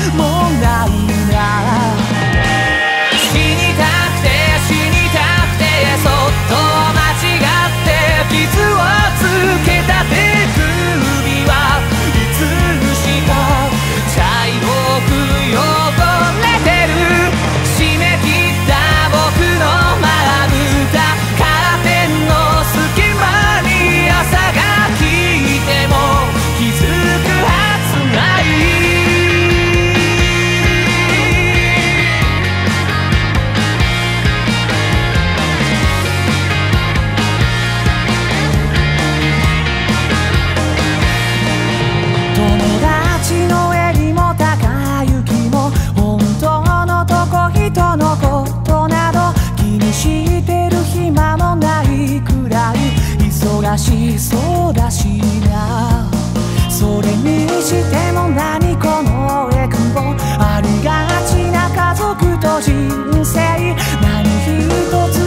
もうないな。死にたくて死にたくてそっと間違って傷をつけた手首はいつしか茶色く汚れてる。締め切った僕のまぶたカーテンの隙間に朝が来ても気づくはずない。友達の襟も高雪も本当のとこ人のことなど気にしてる暇もないくらい忙しそうだしな。それにしても何このエクボありがちな家族と人生何一つ